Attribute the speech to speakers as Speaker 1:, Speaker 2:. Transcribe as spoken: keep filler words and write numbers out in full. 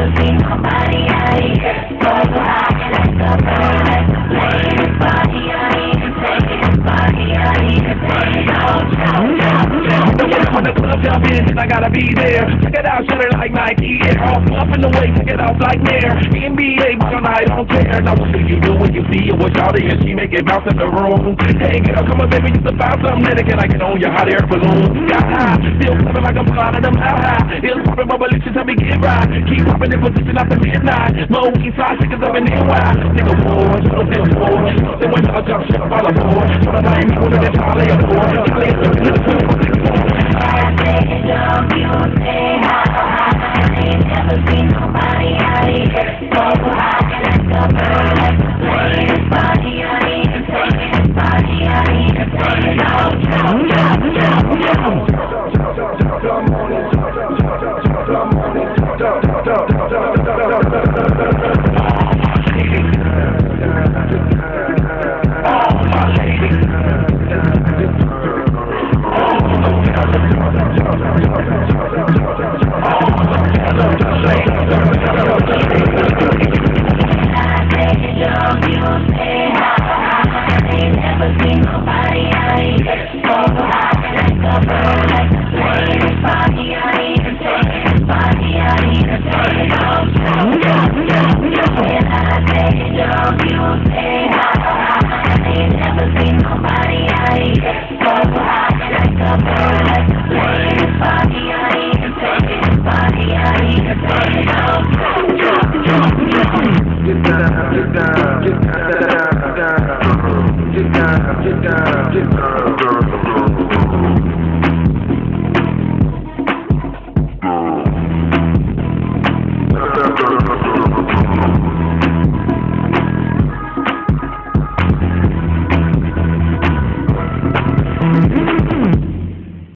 Speaker 1: never seen nobody out here so hot like a bird, like a plane. This body I need to take it, this body I need to take it. Oh, jump, jump, jump.
Speaker 2: The way when the club jump in, I gotta be there. Check it out, shut it like Nike. Air off, up in the way, check it out like Nair. N B A, but I don't care. Now what do you do when you see it with Shawty and she make it bounce in the room? Hey girl, come on baby, you can find something that can I get on your hot air balloon? Got high, still flipping like I'm flying them how high. It's popping, but listen to me get right. Keep popping in position after midnight. Low east side, chickens up in N Y. Nigga, boy, you don't feel boy. Something when I jump shit up all aboard. So the night, you know that's how they afford. Charlie is the
Speaker 1: I say jump, you say hot, hot. I ain't never seen nobody out here so hot like a bird, like a plane. This body I need to take it, this body I need to take it. Oh, jump, jump, jump, jump. Get down, get down, get down, get down, get down, get down, get down.